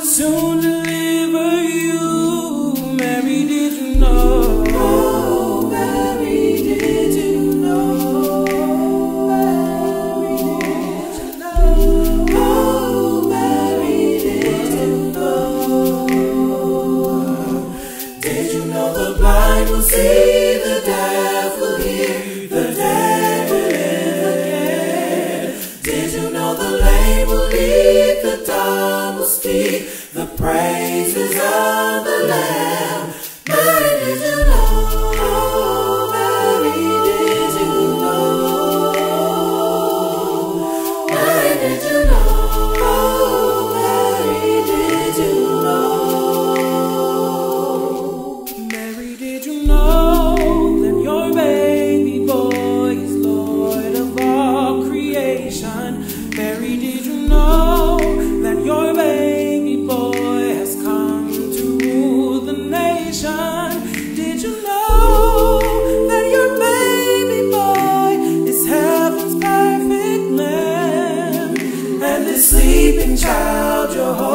soon deliver you. Mary, did you know? Oh, Mary, did you know? Mary, did you know? Oh, Mary, did you know? Did you know the blind will see, the deaf will hear, the dead will live again? Did you know the lame will leap, the dumb will speak, the praises of the Lamb? Mary, did you know? Oh, Mary, did you know? Mary, did you know? Oh, Mary, did you know? Mary, did you know that your baby boy is Lord of all creation? Mary, did you know that your baby boy has come to rule the nation? Did you know that your baby boy is heaven's perfect lamb? And this sleeping child you're holding